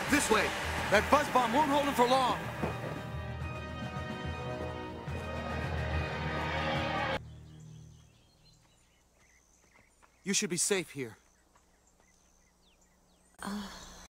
This way. That buzz bomb won't hold him for long. You should be safe here.